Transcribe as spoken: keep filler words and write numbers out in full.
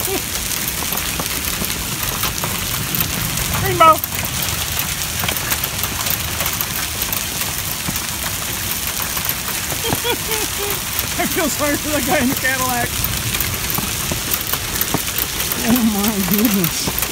Rainbow! I feel sorry for that guy in the Cadillac. Oh my goodness.